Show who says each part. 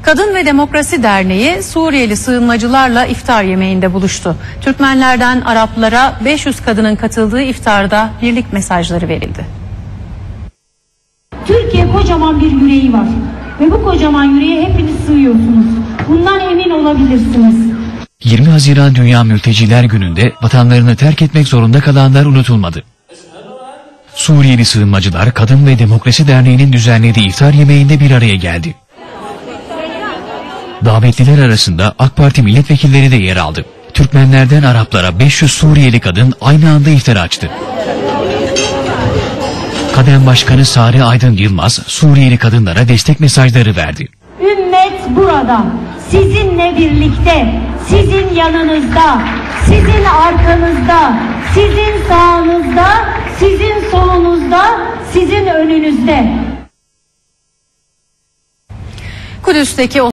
Speaker 1: Kadın ve Demokrasi Derneği Suriyeli sığınmacılarla iftar yemeğinde buluştu. Türkmenlerden Araplara 500 kadının katıldığı iftarda birlik mesajları verildi.
Speaker 2: Türkiye kocaman bir yüreği var ve bu kocaman yüreğe hepiniz sığıyorsunuz. Bundan emin olabilirsiniz.
Speaker 3: 20 Haziran Dünya Mülteciler Günü'nde vatanlarını terk etmek zorunda kalanlar unutulmadı. Suriyeli sığınmacılar Kadın ve Demokrasi Derneği'nin düzenlediği iftar yemeğinde bir araya geldi. Davetliler arasında AK Parti milletvekilleri de yer aldı. Türkmenlerden Araplara 500 Suriyeli kadın aynı anda iftar açtı. Kadem Başkanı Sare Aydın Yılmaz, Suriyeli kadınlara destek mesajları verdi.
Speaker 2: Ümmet burada, sizinle birlikte, sizin yanınızda, sizin arkanızda, sizin sağınızda, sizin solunuzda, sizin önünüzde.
Speaker 1: Kudüs'teki